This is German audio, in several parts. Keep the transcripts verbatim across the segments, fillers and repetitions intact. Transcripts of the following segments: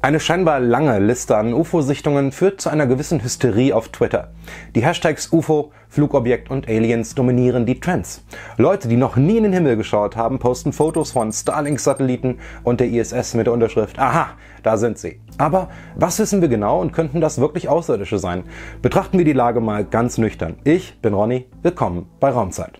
Eine scheinbar lange Liste an U F O-Sichtungen führt zu einer gewissen Hysterie auf Twitter. Die Hashtags U F O, Flugobjekt und Aliens dominieren die Trends. Leute, die noch nie in den Himmel geschaut haben, posten Fotos von Starlink-Satelliten und der I S S mit der Unterschrift „Aha, da sind sie". Aber was wissen wir genau und könnten das wirklich Außerirdische sein? Betrachten wir die Lage mal ganz nüchtern. Ich bin Ronny, willkommen bei Raumzeit.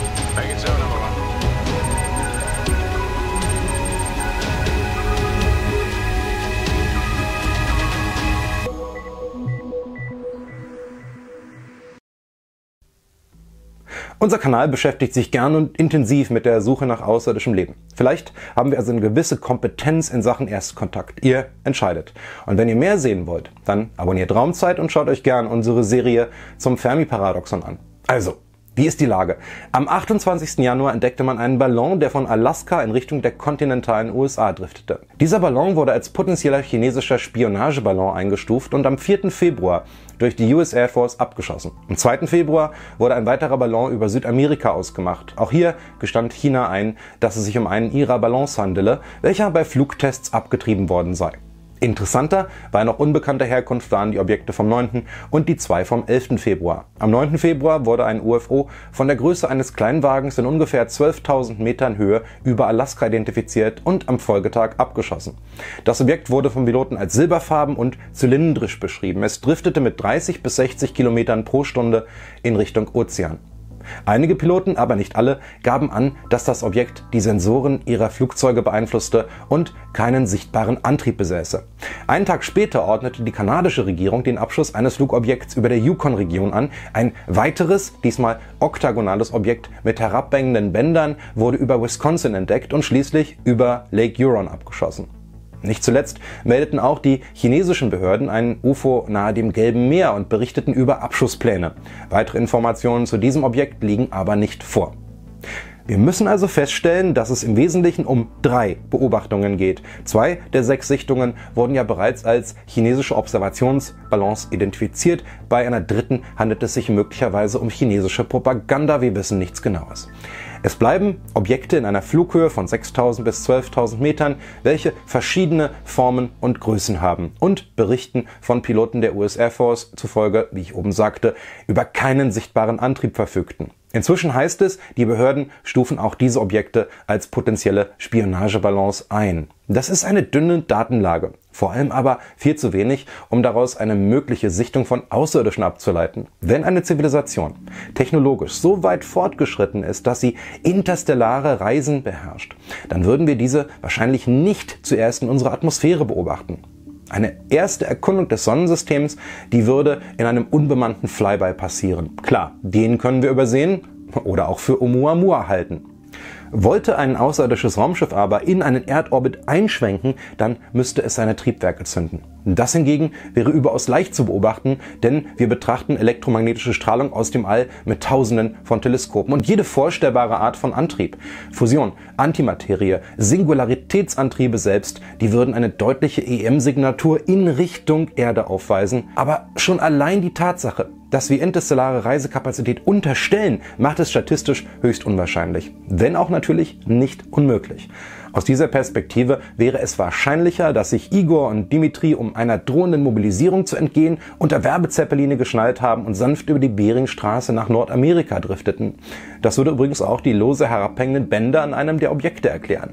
Unser Kanal beschäftigt sich gern und intensiv mit der Suche nach außerirdischem Leben. Vielleicht haben wir also eine gewisse Kompetenz in Sachen Erstkontakt. Ihr entscheidet. Und wenn ihr mehr sehen wollt, dann abonniert Raumzeit und schaut euch gern unsere Serie zum Fermi-Paradoxon an. Also, wie ist die Lage? Am achtundzwanzigsten Januar entdeckte man einen Ballon, der von Alaska in Richtung der kontinentalen U S A driftete. Dieser Ballon wurde als potenzieller chinesischer Spionageballon eingestuft und am vierten Februar durch die U S Air Force abgeschossen. Am zweiten Februar wurde ein weiterer Ballon über Südamerika ausgemacht. Auch hier gestand China ein, dass es sich um einen ihrer Ballons handele, welcher bei Flugtests abgetrieben worden sei. Interessanter, weil noch unbekannter Herkunft waren die Objekte vom neunten und die zwei vom elften Februar. Am neunten Februar wurde ein U F O von der Größe eines Kleinwagens in ungefähr zwölftausend Metern Höhe über Alaska identifiziert und am Folgetag abgeschossen. Das Objekt wurde vom Piloten als silberfarben und zylindrisch beschrieben. Es driftete mit dreißig bis sechzig Kilometern pro Stunde in Richtung Ozean. Einige Piloten, aber nicht alle, gaben an, dass das Objekt die Sensoren ihrer Flugzeuge beeinflusste und keinen sichtbaren Antrieb besäße. Einen Tag später ordnete die kanadische Regierung den Abschuss eines Flugobjekts über der Yukon-Region an. Ein weiteres, diesmal oktagonales Objekt mit herabhängenden Bändern wurde über Wisconsin entdeckt und schließlich über Lake Huron abgeschossen. Nicht zuletzt meldeten auch die chinesischen Behörden einen U F O nahe dem Gelben Meer und berichteten über Abschusspläne. Weitere Informationen zu diesem Objekt liegen aber nicht vor. Wir müssen also feststellen, dass es im Wesentlichen um drei Beobachtungen geht. Zwei der sechs Sichtungen wurden ja bereits als chinesische Observationsballons identifiziert. Bei einer dritten handelt es sich möglicherweise um chinesische Propaganda. Wir wissen nichts Genaues. Es bleiben Objekte in einer Flughöhe von sechstausend bis zwölftausend Metern, welche verschiedene Formen und Größen haben und berichten von Piloten der U S Air Force zufolge, wie ich oben sagte, über keinen sichtbaren Antrieb verfügten. Inzwischen heißt es, die Behörden stufen auch diese Objekte als potenzielle Spionageballons ein. Das ist eine dünne Datenlage, vor allem aber viel zu wenig, um daraus eine mögliche Sichtung von Außerirdischen abzuleiten. Wenn eine Zivilisation technologisch so weit fortgeschritten ist, dass sie interstellare Reisen beherrscht, dann würden wir diese wahrscheinlich nicht zuerst in unserer Atmosphäre beobachten. Eine erste Erkundung des Sonnensystems, die würde in einem unbemannten Flyby passieren. Klar, den können wir übersehen oder auch für Oumuamua halten. Wollte ein außerirdisches Raumschiff aber in einen Erdorbit einschwenken, dann müsste es seine Triebwerke zünden. Das hingegen wäre überaus leicht zu beobachten, denn wir betrachten elektromagnetische Strahlung aus dem All mit Tausenden von Teleskopen und jede vorstellbare Art von Antrieb, Fusion, Antimaterie, Singularitätsantriebe selbst, die würden eine deutliche E M-Signatur in Richtung Erde aufweisen. Aber schon allein die Tatsache, dass wir interstellare Reisekapazität unterstellen, macht es statistisch höchst unwahrscheinlich, wenn auch natürlich nicht unmöglich. Aus dieser Perspektive wäre es wahrscheinlicher, dass sich Igor und Dimitri, um einer drohenden Mobilisierung zu entgehen, unter Werbezeppeline geschnallt haben und sanft über die Beringstraße nach Nordamerika drifteten. Das würde übrigens auch die lose herabhängenden Bänder an einem der Objekte erklären.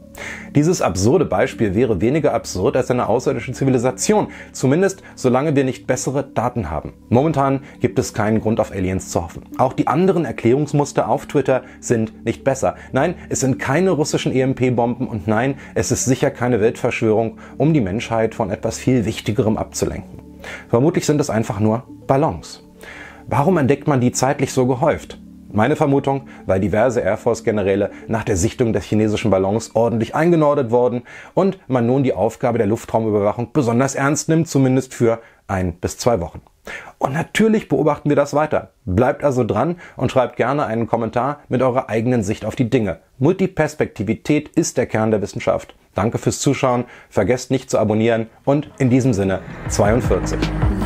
Dieses absurde Beispiel wäre weniger absurd als eine außerirdische Zivilisation, zumindest solange wir nicht bessere Daten haben. Momentan gibt es keinen Grund, auf Aliens zu hoffen. Auch die anderen Erklärungsmuster auf Twitter sind nicht besser. Nein, es sind keine russischen E M P-Bomben und nein, es ist sicher keine Weltverschwörung, um die Menschheit von etwas viel Wichtigerem abzulenken. Vermutlich sind es einfach nur Ballons. Warum entdeckt man die zeitlich so gehäuft? Meine Vermutung, weil diverse Air Force-Generäle nach der Sichtung des chinesischen Ballons ordentlich eingenordet wurden und man nun die Aufgabe der Luftraumüberwachung besonders ernst nimmt, zumindest für ein bis zwei Wochen. Und natürlich beobachten wir das weiter. Bleibt also dran und schreibt gerne einen Kommentar mit eurer eigenen Sicht auf die Dinge. Multiperspektivität ist der Kern der Wissenschaft. Danke fürs Zuschauen, vergesst nicht zu abonnieren und in diesem Sinne zweiundvierzig.